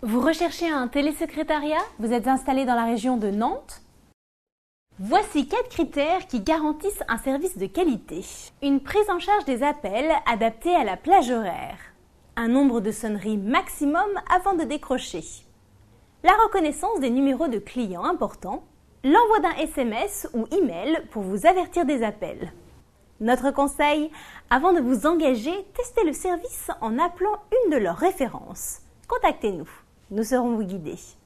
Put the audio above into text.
Vous recherchez un télésecrétariat? Vous êtes installé dans la région de Nantes? Voici 4 critères qui garantissent un service de qualité. Une prise en charge des appels adaptée à la plage horaire. Un nombre de sonneries maximum avant de décrocher. La reconnaissance des numéros de clients importants. L'envoi d'un SMS ou email pour vous avertir des appels. Notre conseil, avant de vous engager, testez le service en appelant une de leurs références. Contactez-nous, nous saurons vous guider.